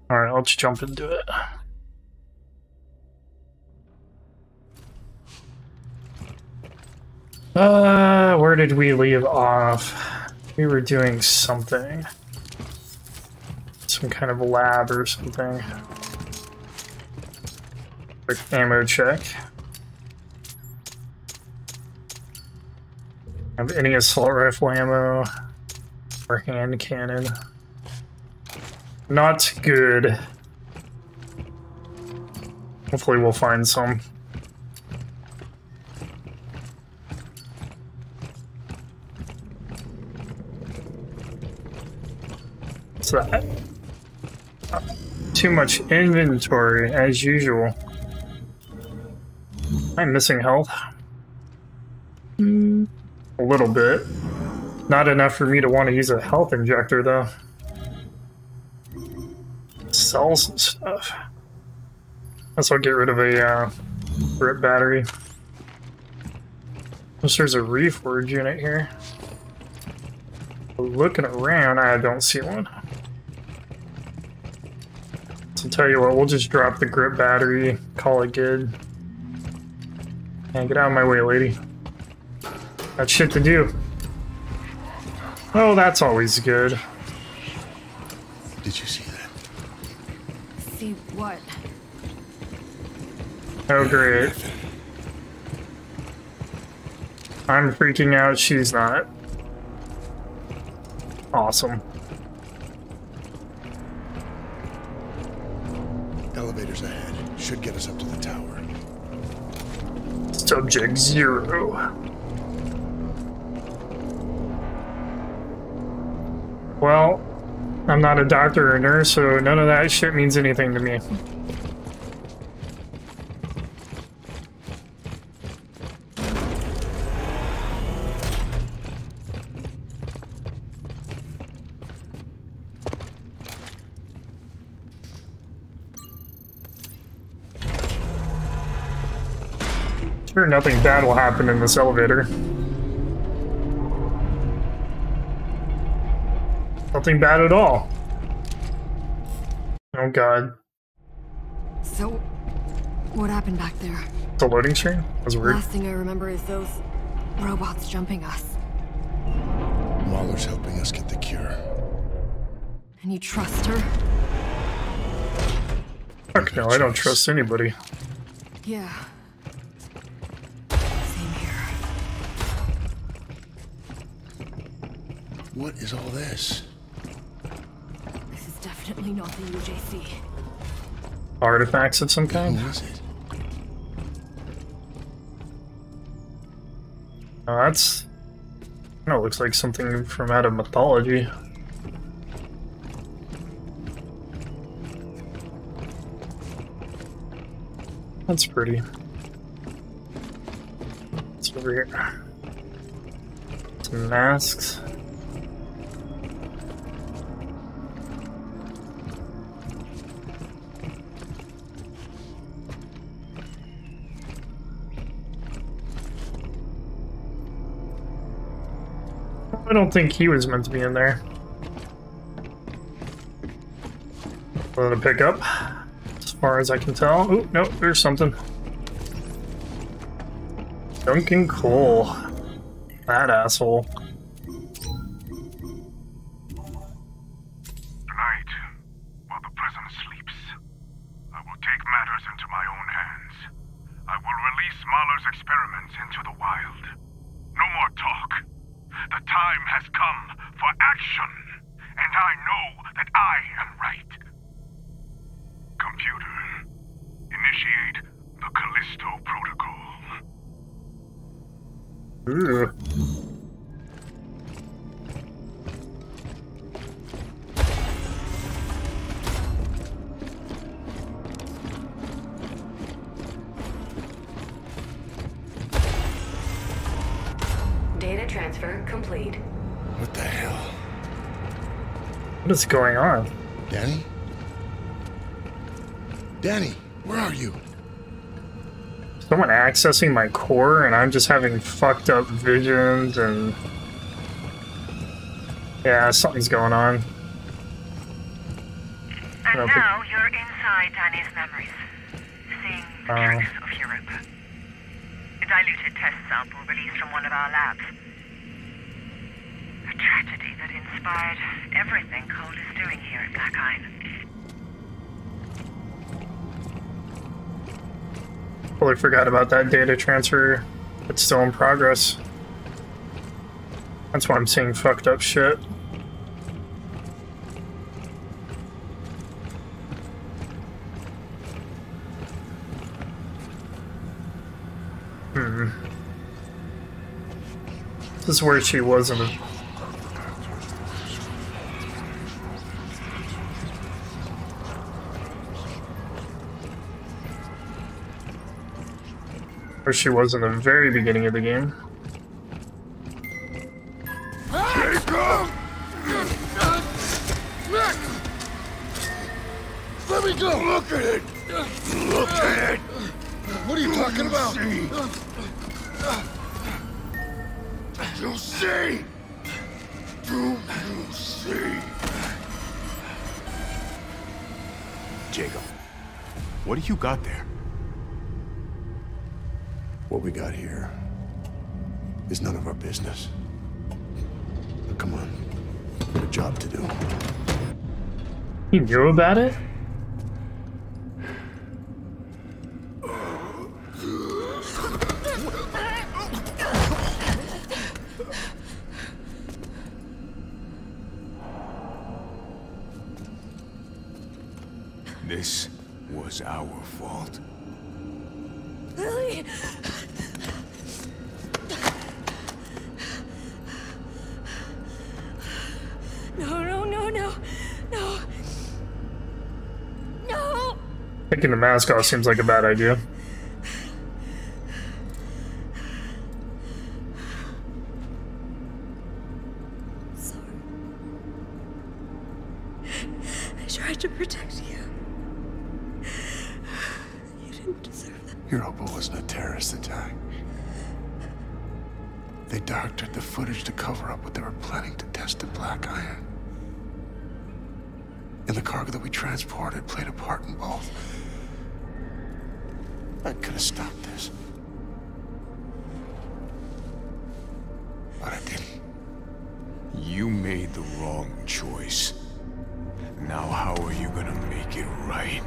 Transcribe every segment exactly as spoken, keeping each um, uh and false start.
Alright, let's jump into it. Uh, where did we leave off? We were doing something. Some kind of lab or something. Quick ammo check. Have any assault rifle ammo or hand cannon? Not good. Hopefully we'll find some. What's that? Uh, too much inventory, as usual. I'm missing health. Mm, a little bit. Not enough for me to want to use a health injector, though. Sell some stuff. Guess I'll get rid of a uh, grip battery. Unless there's a reforge unit here. Looking around, I don't see one. So tell you what, we'll just drop the grip battery, call it good. And get out of my way, lady. Got shit to do. Oh, that's always good. Did you see that? See what? Oh, great. I'm freaking out, she's not. Awesome. Elevators ahead. Should get us up to the tower. Subject zero. Well, I'm not a doctor or a nurse, so none of that shit means anything to me. Sure, nothing bad will happen in this elevator. Nothing bad at all. Oh god. So, what happened back there? The loading screen? That's weird. Last thing I remember is those robots jumping us. Mahler's helping us get the cure. And you trust her? Fuck no, I don't trust anybody. Yeah. Same here. What is all this? This is definitely not the U J C. Artifacts of some kind? Who is it? Oh, that's... No, it looks like something from out of mythology. That's pretty. What's over here? Some masks. I don't think he was meant to be in there. Let it pick up, as far as I can tell. Oh, no, there's something. Duncan Cole. That asshole. Tonight, while the prison sleeps, I will take matters into my own hands. I will release Mahler's experiments into the wild. No more talk. The time has come for action, and I know that I am right. Computer, initiate the Callisto Protocol. Ugh. Data transfer complete. What the hell? What is going on? Danny? Danny, where are you? Someone accessing my core and I'm just having fucked up visions and... Yeah, something's going on. I don't now you're inside Danny's memories, seeing the Uh. truth of Europa. A diluted test sample released from one of our labs. A tragedy that inspired everything Cole is doing here at Black Iron. totally forgot about that data transfer. It's still in progress. That's why I'm seeing fucked up shit. Hmm. This is where she was in the... Where she was in the very beginning of the game. Let me go! Look at it! Look at it! What are you talking about? Do you see? Do you see? Jacob, what do you got there? What we got here is none of our business. But come on, we got a job to do. You knew about it? This was our fault. Lily! No, no, no, no, no. No! Taking the mask off seems like a bad idea. Sorry. I tried to protect you. You didn't deserve that. Europa wasn't a terrorist attack. They doctored the footage to cover up what they were planning to test at Black Iron. And the cargo that we transported played a part in both. I could have stopped this. But I didn't. You made the wrong choice. Now how are you gonna make it right?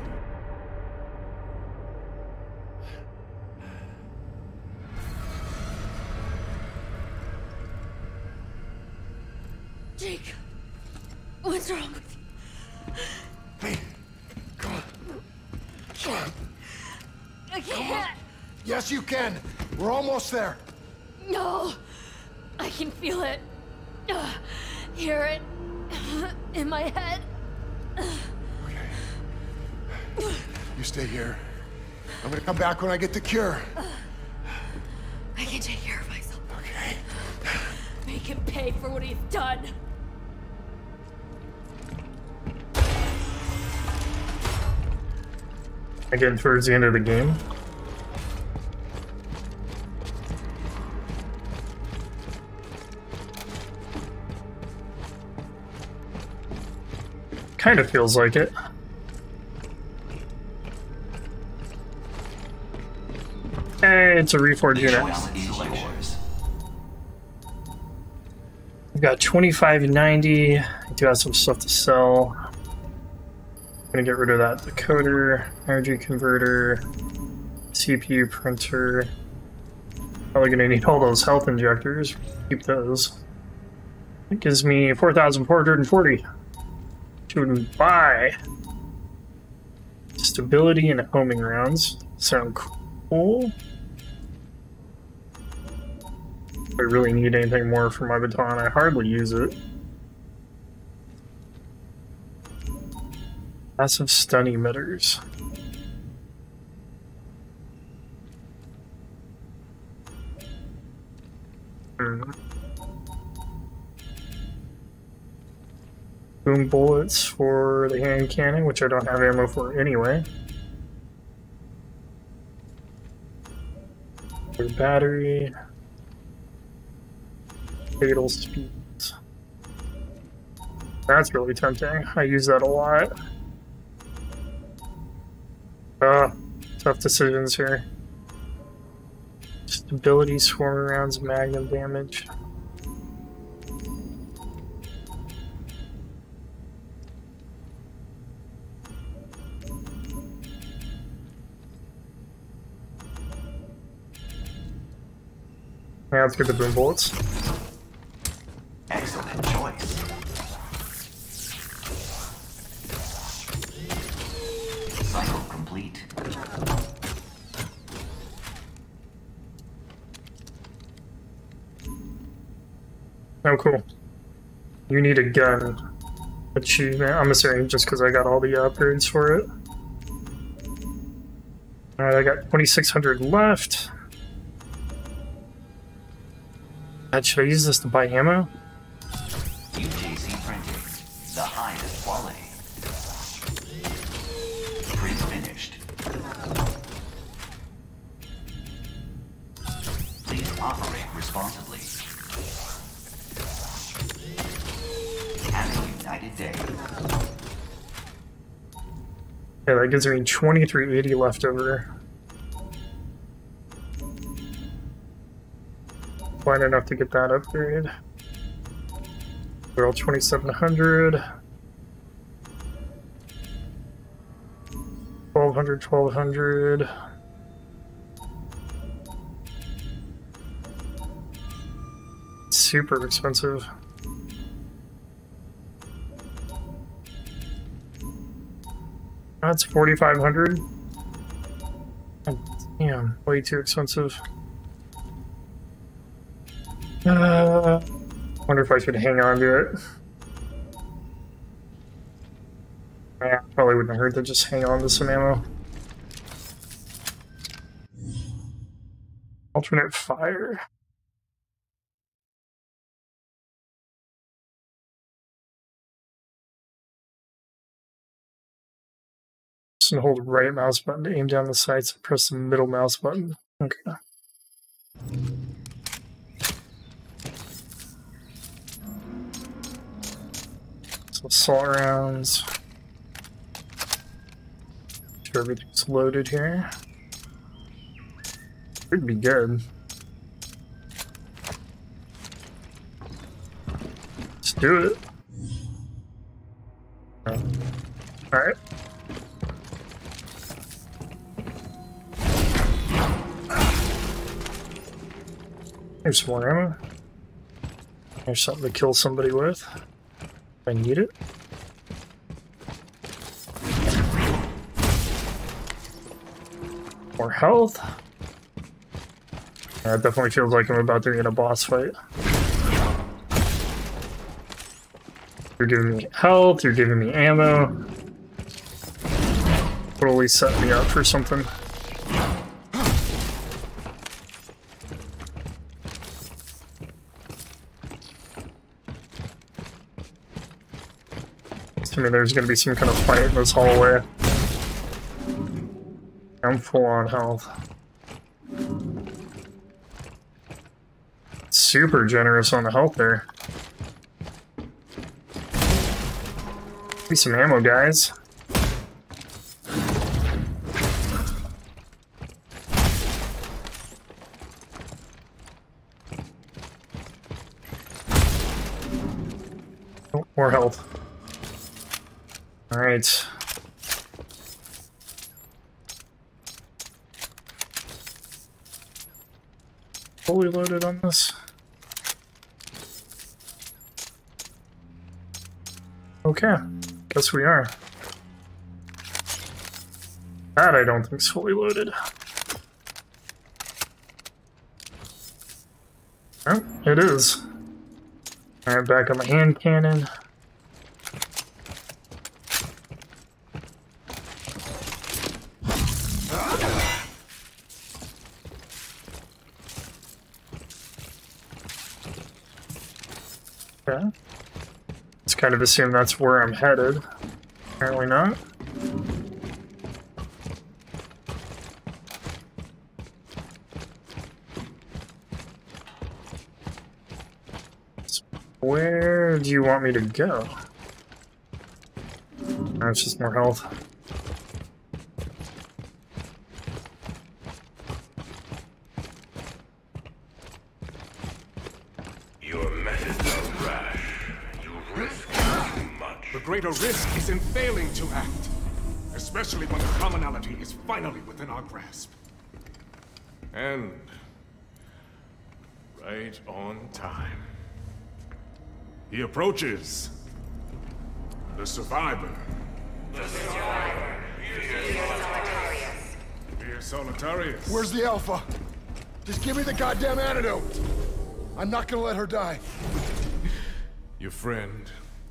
Jake, what's wrong with you? Hey, come on. Come on. I can't. Yes, you can. We're almost there. No, I can feel it. Uh, hear it in my head. Okay. You stay here. I'm gonna come back when I get the cure. I can take care of myself. Okay. Make him pay for what he's done. Again, towards the end of the game. Kind of feels like it. Hey, it's a reforged unit. We've got twenty-five ninety. I do have some stuff to sell. I'm gonna get rid of that decoder, energy converter, C P U printer. Probably gonna need all those health injectors. Keep those. It gives me four thousand four hundred forty. To buy. Stability and homing rounds. Sound cool. If I really need anything more for my baton, I hardly use it. Massive stun emitters. Hmm. Boom bullets for the hand cannon, which I don't have ammo for anyway. For battery. Fatal speeds. That's really tempting. I use that a lot. Uh, tough decisions here. Stability, swarm rounds, magnum damage. Yeah, let's get the boom bullets. Excellent choice. Cycle complete. Oh, cool. You need a gun achievement. I'm assuming just because I got all the upgrades for it. Alright, I got twenty-six hundred left. God, should I use this to buy ammo? U J C printing. The highest quality. Print finished. Please operate responsibly. Have a united day. Yeah, that gives me twenty-three eighty left over. Quite enough to get that upgrade. They're all twenty-seven hundred. twelve hundred, twelve hundred. Super expensive. That's forty-five hundred. Damn, way too expensive. Uh, wonder if I should hang on to it. Yeah, probably wouldn't hurt to just hang on to some ammo. Alternate fire. Just hold right mouse button to aim down the sights and press the middle mouse button. Okay. So assault rounds. Sure everything's loaded here. Should be good. Let's do it. Alright. Here's some more ammo. There's something to kill somebody with. If I need it. More health. Yeah, it definitely feels like I'm about to get a boss fight. You're giving me health, you're giving me ammo. Totally set me up for something. To me, there's gonna be some kind of fight in this hallway. I'm full on health. Super generous on the health there. Give me some ammo, guys. Oh, more health. Alright. Fully loaded on this. Okay, guess we are. That I don't think is fully loaded. Oh, it is. Alright, back on my hand cannon. Okay. Let's kind of assume that's where I'm headed. Apparently not. Where do you want me to go? Oh, it's just more health. greater risk is in failing to act. Especially when the commonality is finally within our grasp. And... right on time. He approaches. The survivor. The survivor. Fear Solitarius. Fear Solitarius. Where's the Alpha? Just give me the goddamn antidote. I'm not gonna let her die. Your friend.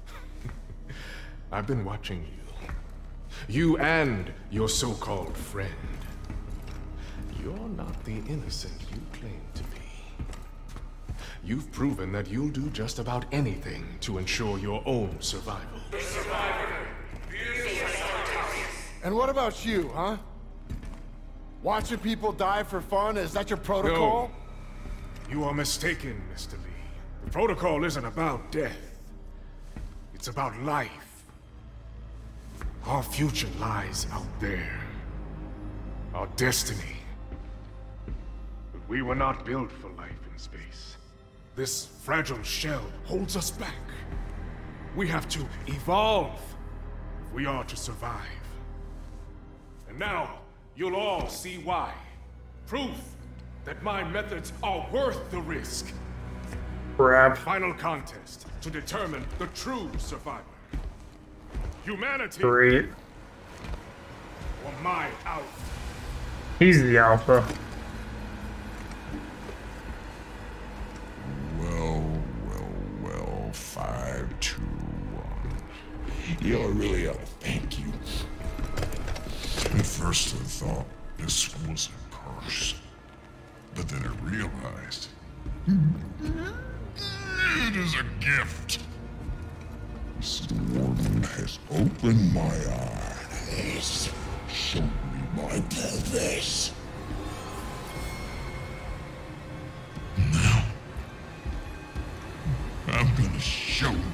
I've been watching you. You and your so-called friend. You're not the innocent you claim to be. You've proven that you'll do just about anything to ensure your own survival. The survivor. Fear Solitarius. And what about you, huh? Watching people die for fun? Is that your protocol? No. You are mistaken, Mister Lee. The protocol isn't about death. It's about life. Our future lies out there. Our destiny. But we were not built for life in space. This fragile shell holds us back. We have to evolve if we are to survive. And now, you'll all see why. Proof that my methods are worth the risk. Crap. Final contest to determine the true survivor. Humanity. Great. Or my alpha. He's the alpha. Well, well, well, five, two, one. You really ought to thank you. At first I thought this was a curse, but then I realized it is a gift. The warden has opened my eyes, shown me my purpose. Now, I'm gonna show you.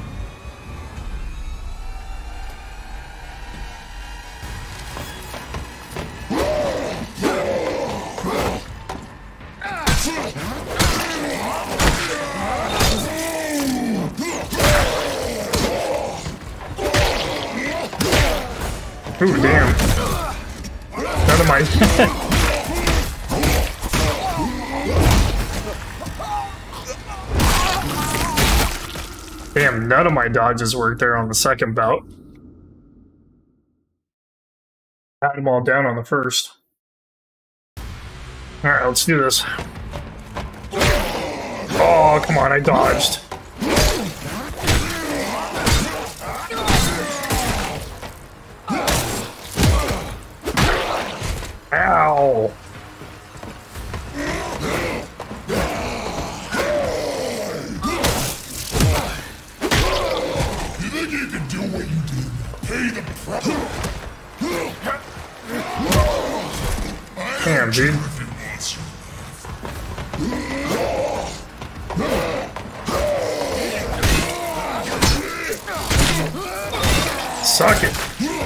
Ooh, damn. None of my... Damn, none of my dodges worked there on the second bout. Had them all down on the first. Alright, let's do this. Oh, come on, I dodged. Ow! You think you can do what you did? Pay the price. Damn, dude. Suck it.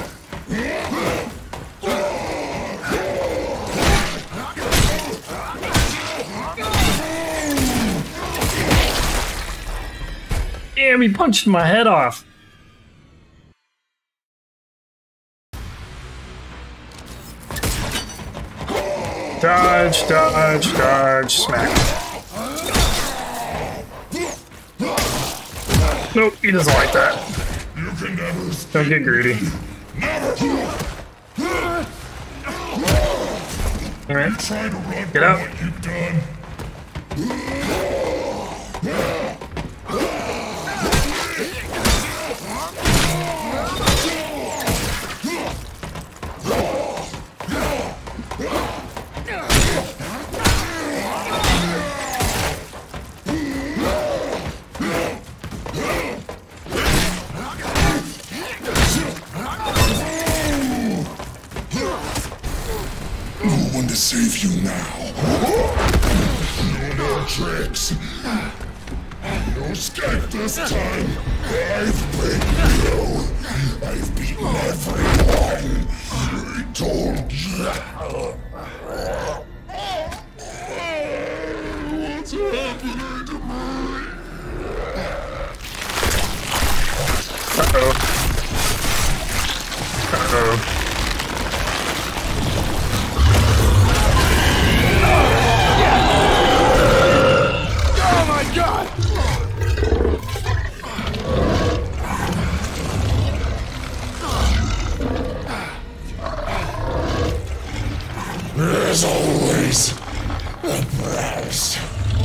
Damn, he punched my head off. Dodge, dodge, dodge, smack. Nope, he doesn't like that. Don't get greedy. Alright, get up. Save you now. No more tricks. No escape this time. I've beaten you. I've beaten everyone. I told you. What's happening to me? Uh-oh. mode. Oh my god! There's always a price.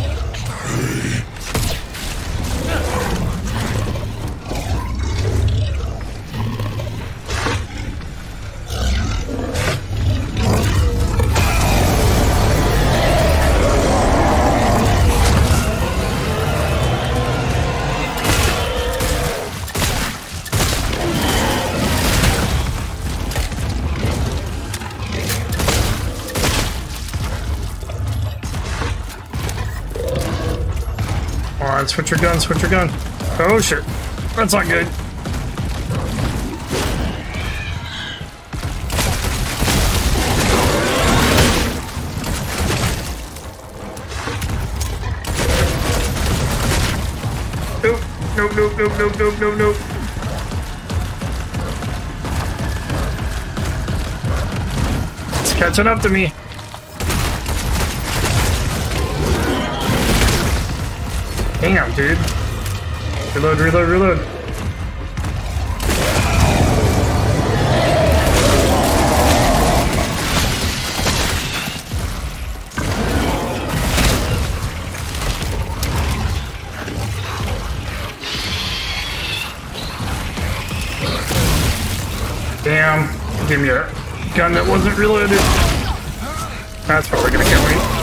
Come on, switch your gun, switch your gun. Oh shit. That's not good. Nope, nope, nope, nope, nope, nope, nope, nope. It's catching up to me. Damn, dude. Reload, reload, reload. Damn. Give me a gun that wasn't reloaded. That's probably gonna kill me.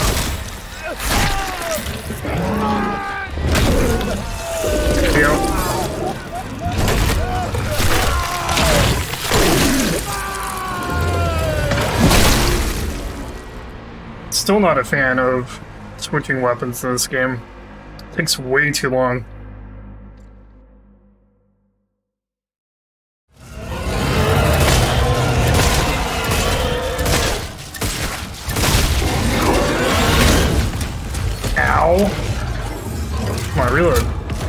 Still not a fan of switching weapons in this game. It takes way too long. Ow. Come on, reload.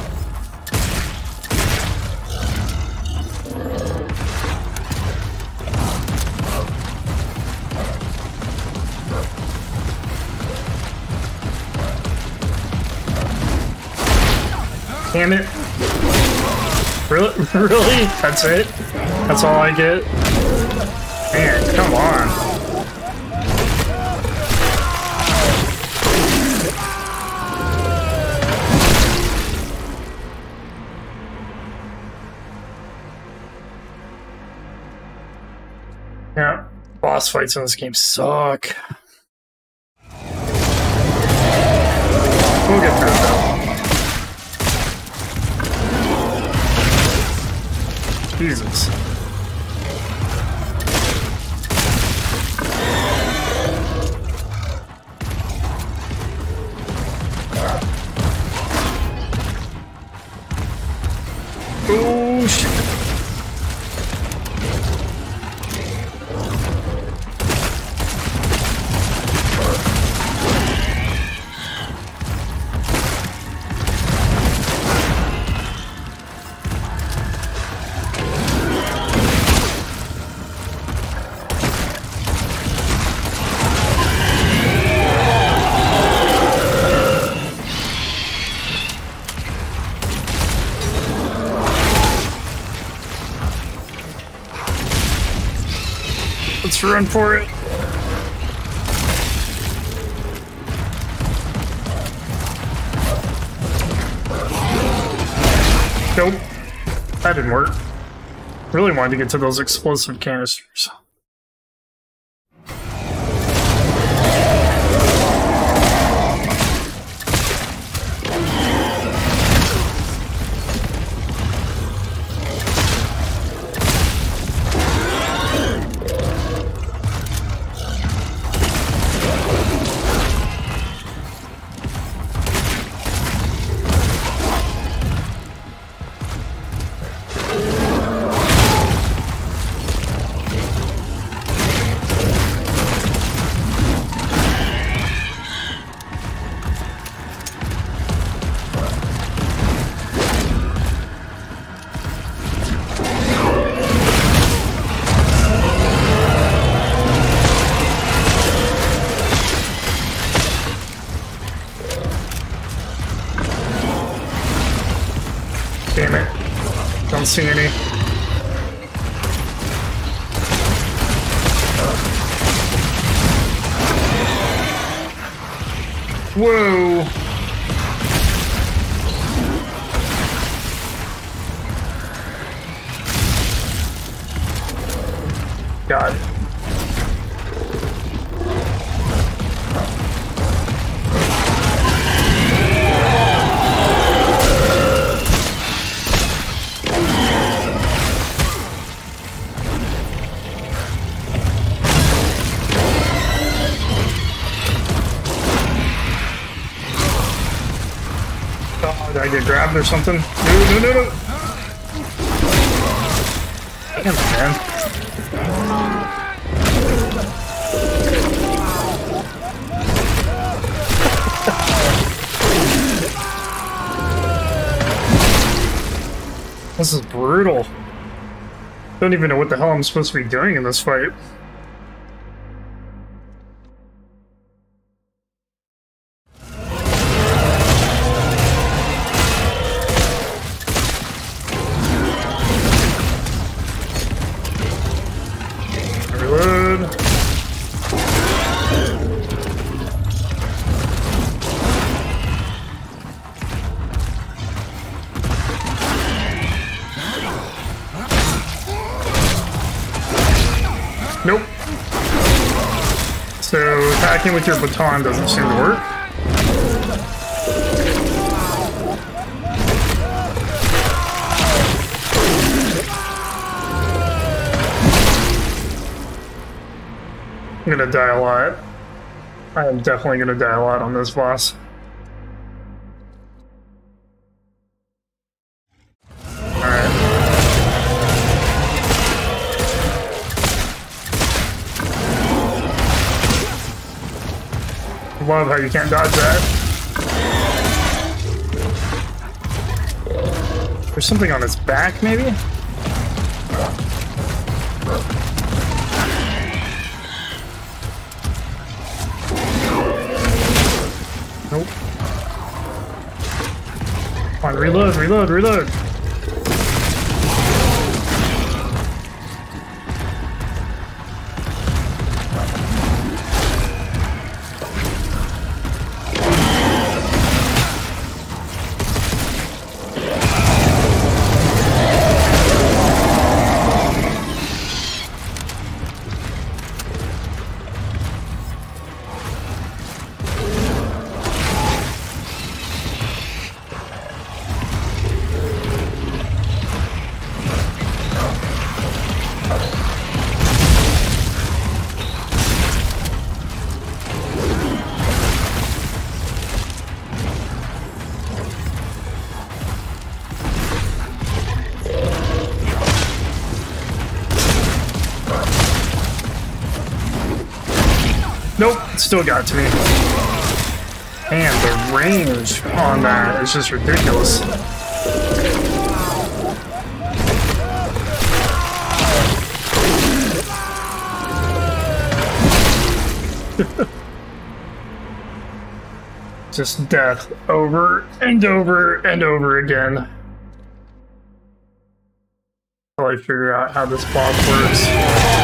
Damn it. Really? Really? That's it? That's all I get? Man, come on. Yeah, boss fights in this game suck. We'll get through it though. Jesus. Oh shit. Let's run for it. Nope. That didn't work. Really wanted to get to those explosive canisters. see any. Whoa! God. Oh, did I get grabbed or something? No, no, no, no! Damn, man. This is brutal. Don't even know what the hell I'm supposed to be doing in this fight. Reload. Nope. So attacking with your baton doesn't seem to work. I'm gonna die a lot. I am definitely gonna die a lot on this boss. Love how you can't dodge that. There's something on its back, maybe? Nope. Come on, reload, reload, reload! Nope, still got to me. Man, the range on that is just ridiculous. Just death over and over and over again. Until I figure out how this boss works.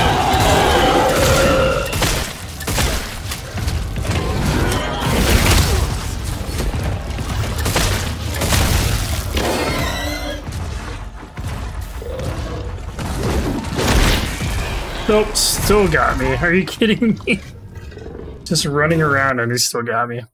Nope, still got me. Are you kidding me? Just running around and he still got me.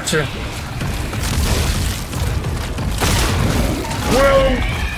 Gotcha. Whoa!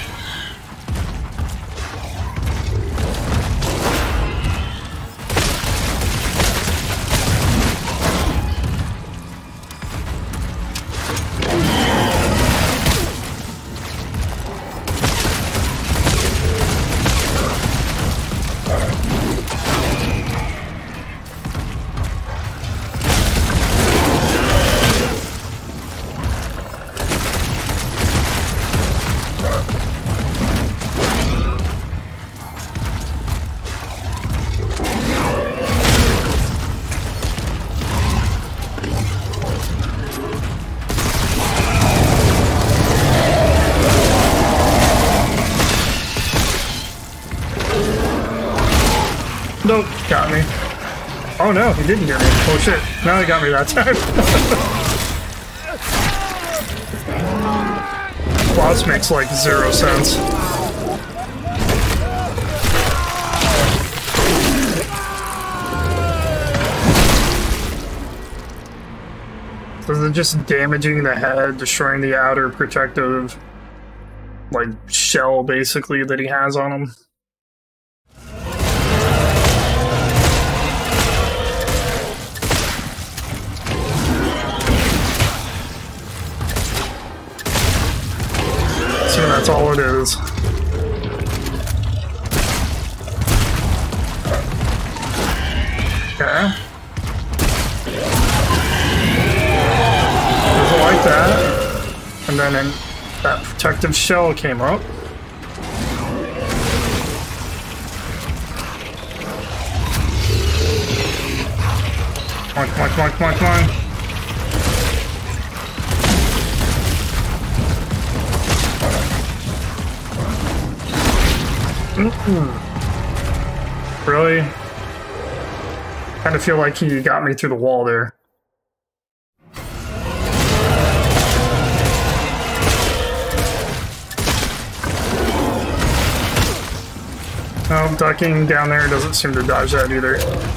Nope, got me. Oh no, he didn't get me. Oh shit, now he got me that time. Boss makes like zero sense. So they're just damaging the head, destroying the outer protective, like, shell, basically, that he has on him. So that's all it is. Okay. Doesn't like that. And then in, that protective shell came up. Come on, come on, come on, come on, come on. Mm-mm. Really? Kind of feel like he got me through the wall there. Oh, ducking down there doesn't seem to dodge that either.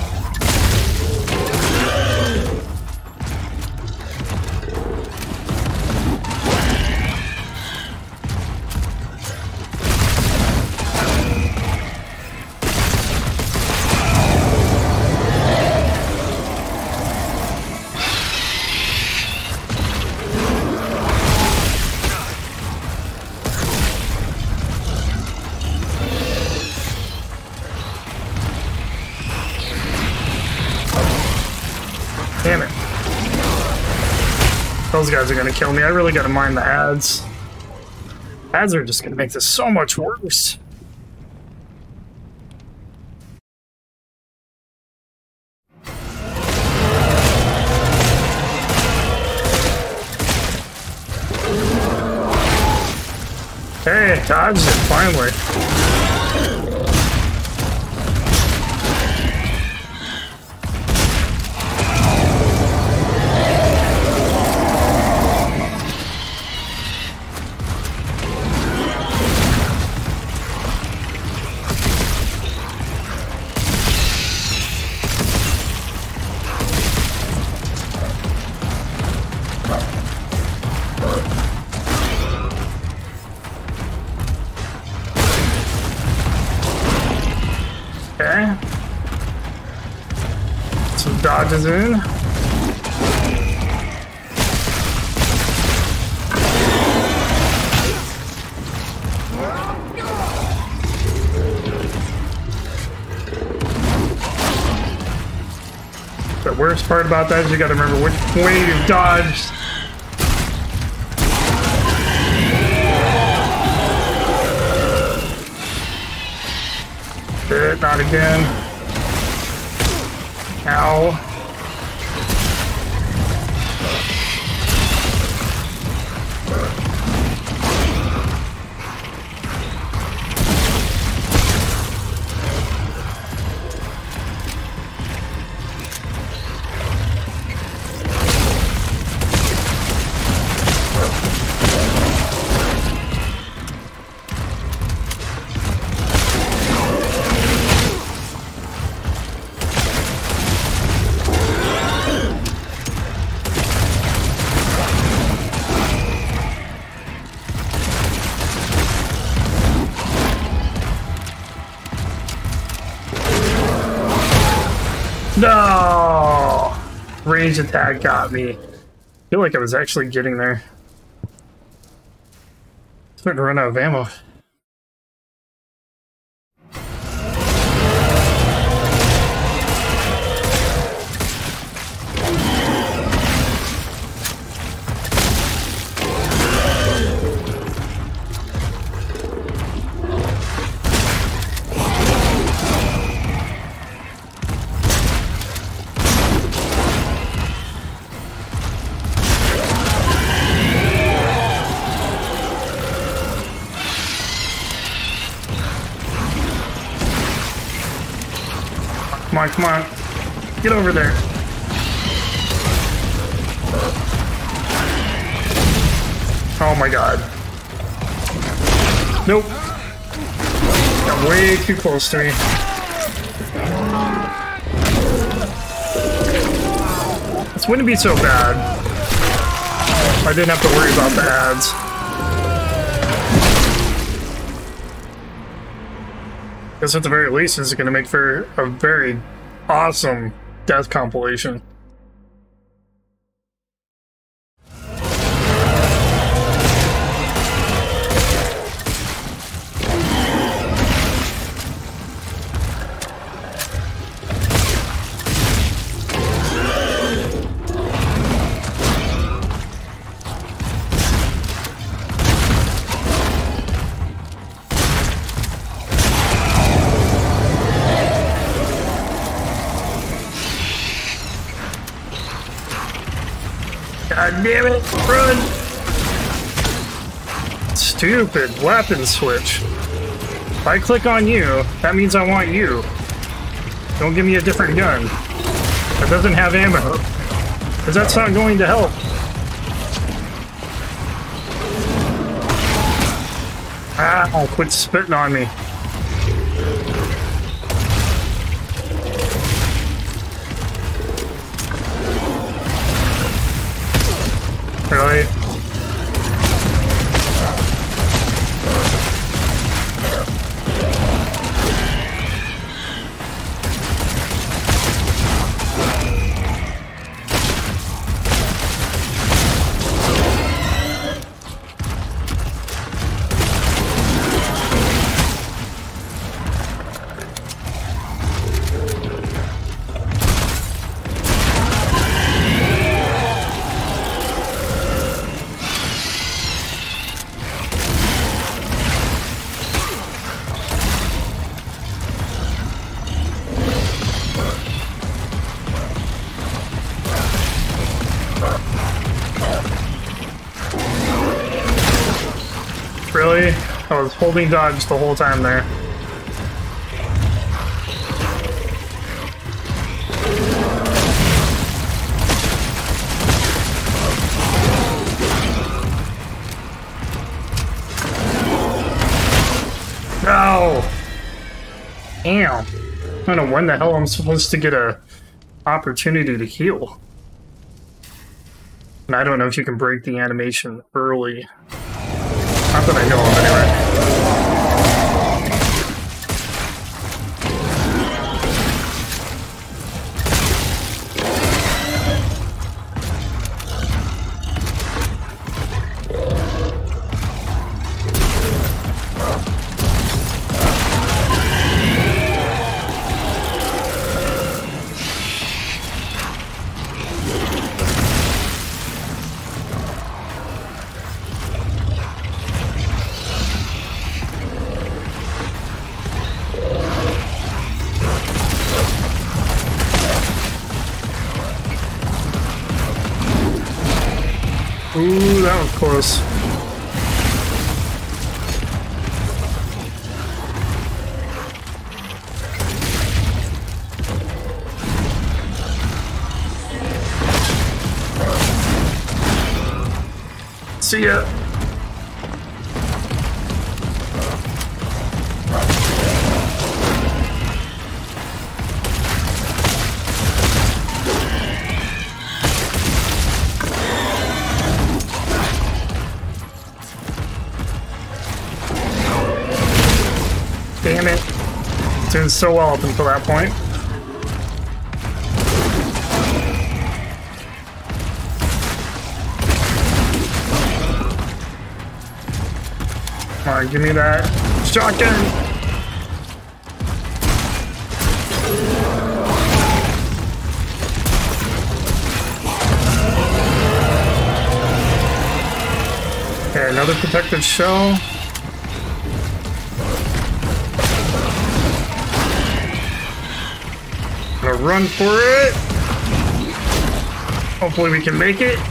Damn it. Those guys are gonna kill me. I really gotta mind the ads. Ads are just gonna make this so much worse. Hey, dodged it, finally. Okay. Some dodges in. The worst part about that is you gotta remember which way you've dodged. Shit, not again. Ow. range attack got me. I feel like I was actually getting there. Starting to run out of ammo. Come on, come on. Get over there. Oh my god. Nope. Got way too close to me. This wouldn't be so bad. I didn't have to worry about the ads. Because at the very least, this is going to make for a very awesome death compilation. God damn it, run! Stupid weapon switch. If I click on you, that means I want you. Don't give me a different gun that doesn't have ammo, because that's not going to help. Ah, oh, quit spitting on me. Really? Really? I was holding dodge the whole time there. No! Damn. I don't know when the hell I'm supposed to get a opportunity to heal. And I don't know if you can break the animation early. Not that I know of, anyway. Ooh, that was close. See ya. Damn it. Doing so well up until that point. Come on, give me that shotgun. Okay, another protective shell. Gonna run for it. Hopefully we can make it.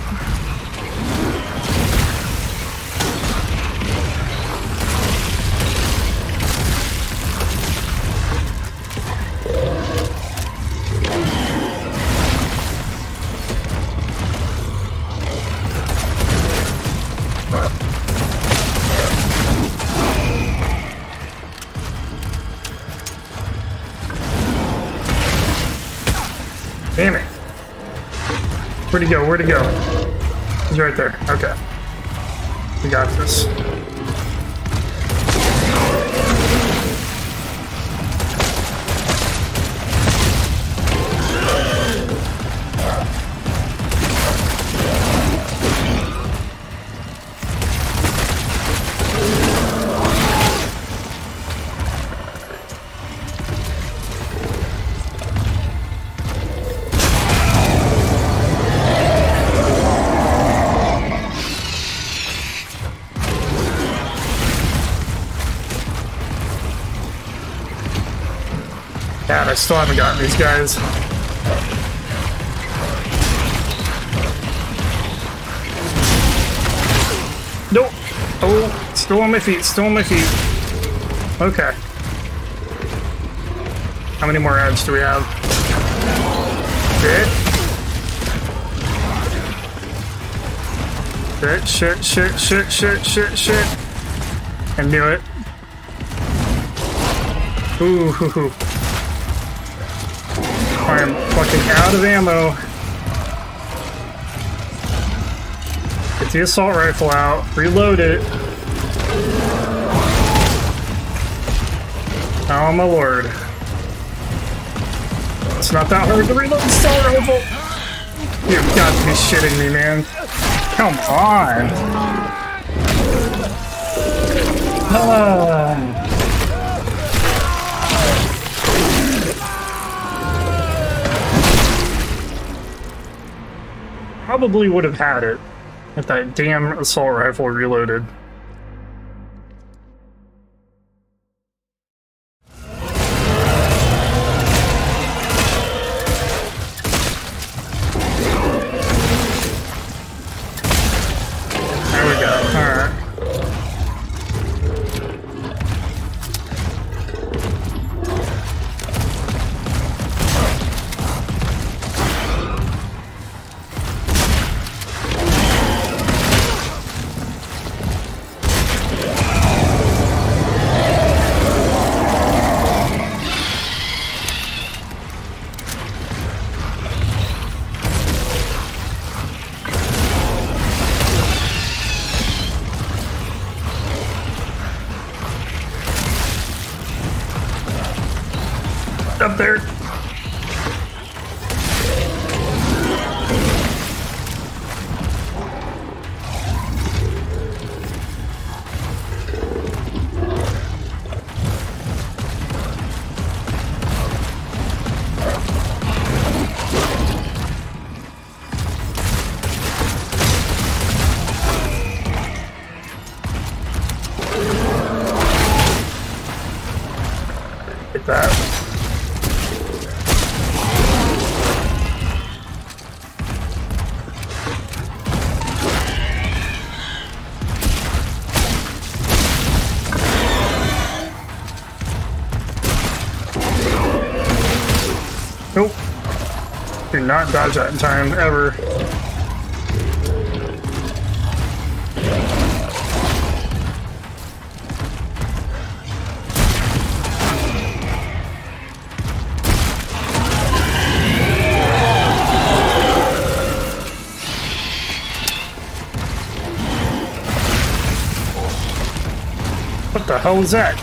Damn it. Where'd he go? Where'd he go? He's right there. Okay. We got this. God, I still haven't gotten these guys. Nope. Oh, still on my feet, still on my feet. Okay. How many more ads do we have? Shit. Shit, shit, shit, shit, shit, shit. I knew it. Ooh, hoo, hoo. I am fucking out of ammo. Get the assault rifle out, reload it. Oh my lord. It's not that hard to reload the assault rifle. You've got to be shitting me, man. Come on. Ah. Probably would have had it if that damn assault rifle reloaded. There we go. Alright. Up there. Like that. Nope. Do not dodge that in time, ever. What the hell was that?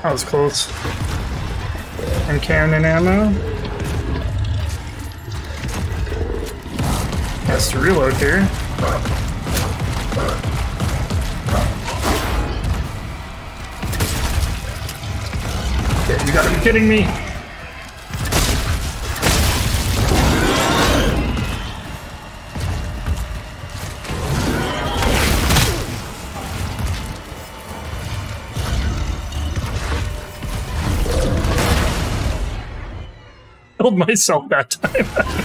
That was close. And cannon ammo. Has to reload here. Okay, you gotta be kidding me. Killed myself that time.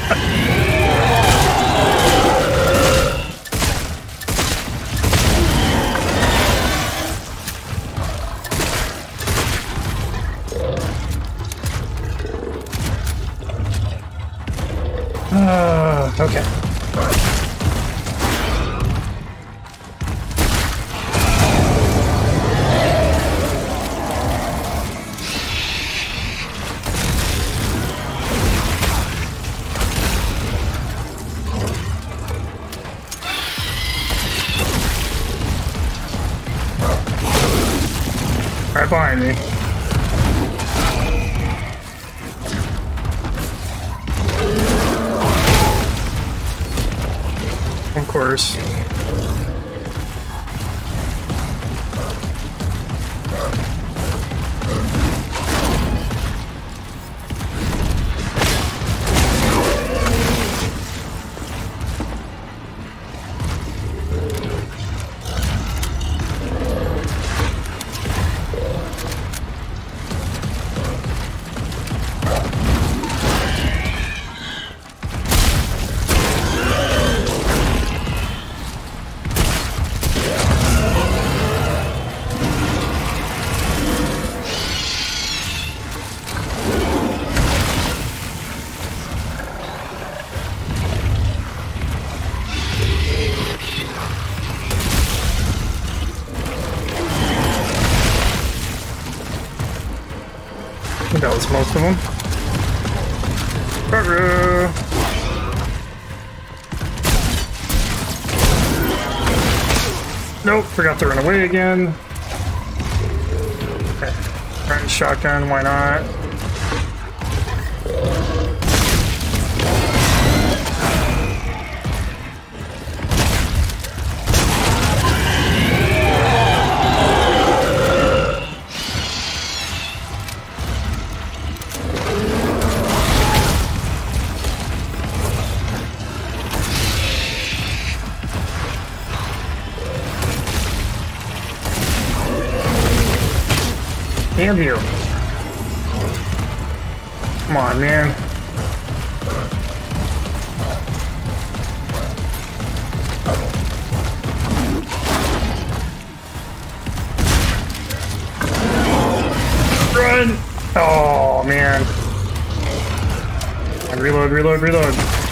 uh, okay. Right behind me. Of course. I think that was most of them. Ruh-roh. Nope, forgot to run away again. Okay, running shotgun, why not? Damn you. Come on, man. Run! Oh, man. And reload, reload, reload.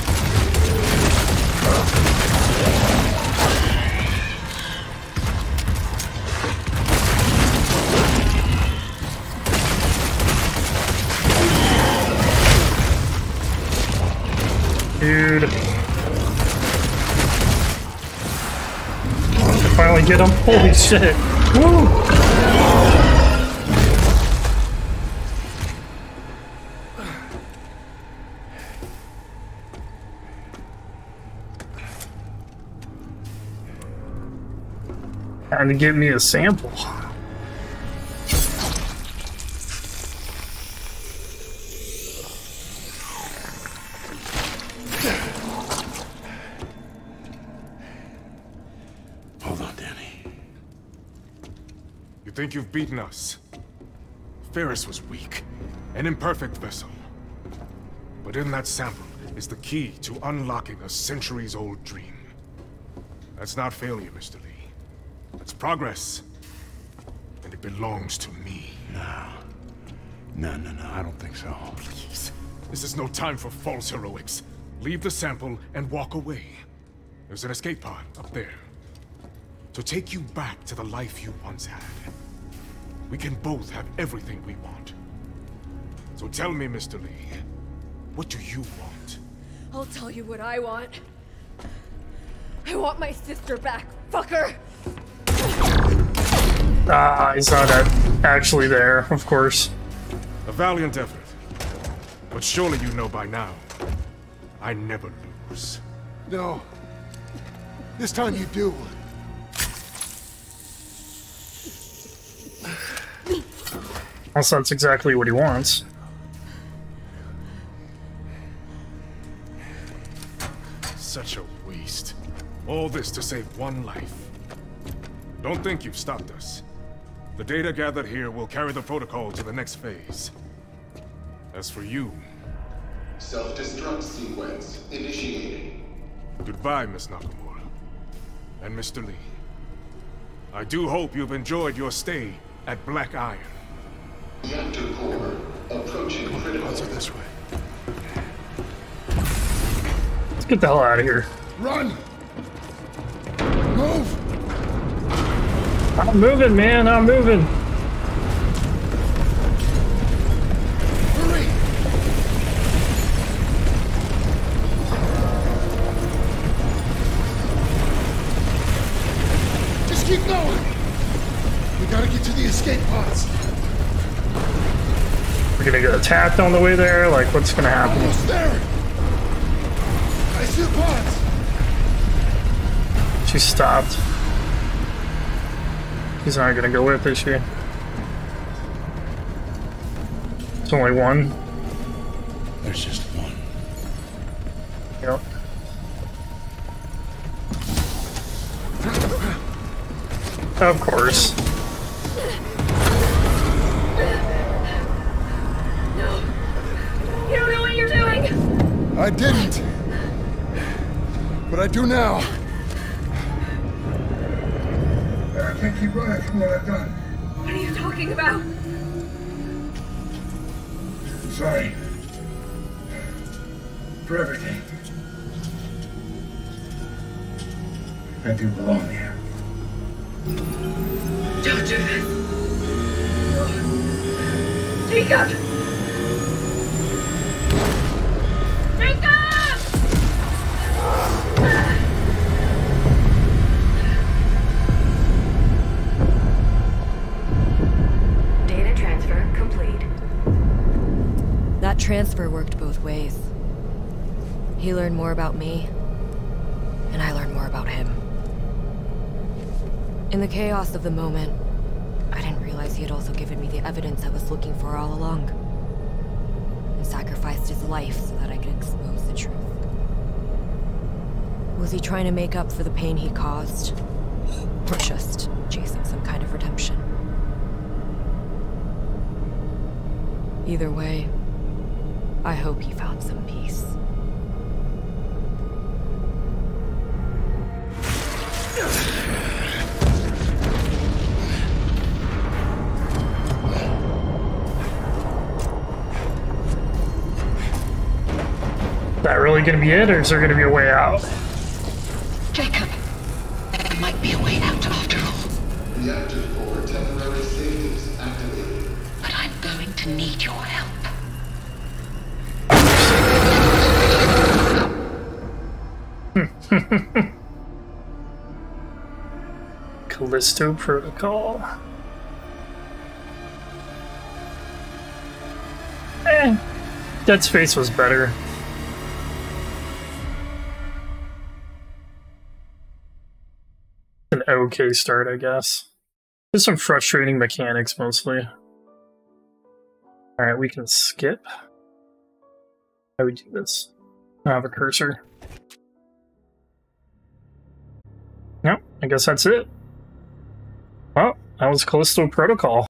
Dude. I finally get him. Holy shit. Woo! Time to get me a sample. Think you've beaten us. Ferris was weak, an imperfect vessel. But in that sample is the key to unlocking a centuries-old dream. That's not failure, Mister Lee. That's progress. And it belongs to me. No. No, no, no, I don't think so. Please. This is no time for false heroics. Leave the sample and walk away. There's an escape pod up there. To take you back to the life you once had. We can both have everything we want. So tell me, Mister Lee, what do you want? I'll tell you what I want. I want my sister back, fucker! Ah, he's not at, actually there, of course. A valiant effort. But surely you know by now, I never lose. No. This time you do. Also, that's exactly what he wants. Such a waste. All this to save one life. Don't think you've stopped us. The data gathered here will carry the protocol to the next phase. As for you... Self-destruct sequence initiating. Goodbye, Miss Nakamura. And Mister Lee. I do hope you've enjoyed your stay at Black Iron. Reactor core approaching critical. Answer this way. Let's get the hell out of here. Run! Move! I'm moving, man. I'm moving. Hurry! Just keep going! We gotta get to the escape pods. We're gonna get attacked on the way there? Like, what's gonna happen? Almost there! I see the pods! She stopped. He's not gonna go with, is she? It's only one. There's just one. Yep. Of course. No. You don't know what you're doing. I didn't. But I do now. I can't keep running from what I've done. What are you talking about? Sorry. For everything. I do belong here. Don't do this. Jacob! Jacob! Data transfer complete. That transfer worked both ways. He learned more about me, and I learned more about him. In the chaos of the moment, I didn't realize he had also given me the evidence I was looking for all along. And sacrificed his life so that I could expose the truth. Was he trying to make up for the pain he caused? Or just chasing some kind of redemption? Either way, I hope he found some peace. Is that really gonna be it, or is there gonna be a way out? Jacob, there might be a way out after all. Reactor core temporary savings activated. But I'm going to need your help. Callisto Protocol. Eh, Dead Space was better. An okay start, I guess. There's some frustrating mechanics mostly. Alright, we can skip. How do we do this? I have a cursor. Nope, I guess that's it. Well, that was Callisto Protocol.